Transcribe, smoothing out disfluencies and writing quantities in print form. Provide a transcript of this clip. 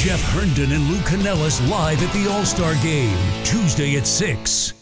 Jeff Herndon and Lou Canellis live at the All-Star Game, Tuesday at 6.